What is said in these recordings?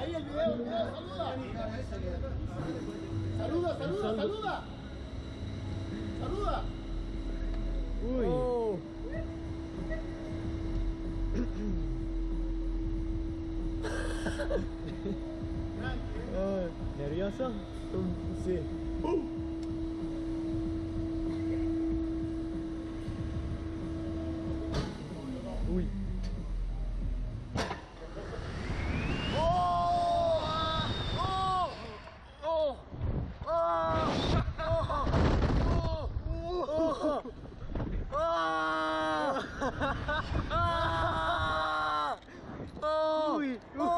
Ahí el video, saluda. Saluda. Saluda. Uy. Oh. ¿Nervioso? Sí. Uy. Uy.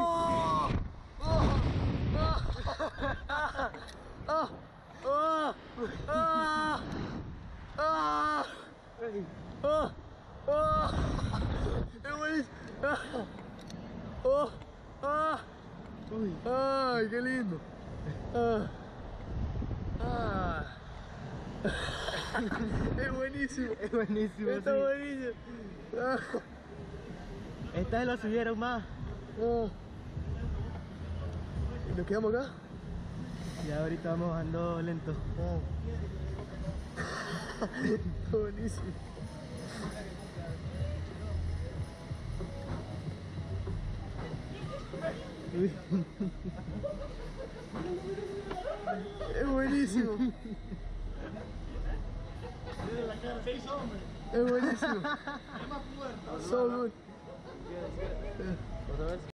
Uy. Ay, qué lindo. Es buenísimo. Es buenísimo. Está sí. buenísimo. Esta vez lo subieron más. ¿Y nos quedamos acá? Y ahorita vamos bajando lento. Está buenísimo. Uy. Es buenísimo. Es buenísimo. So good.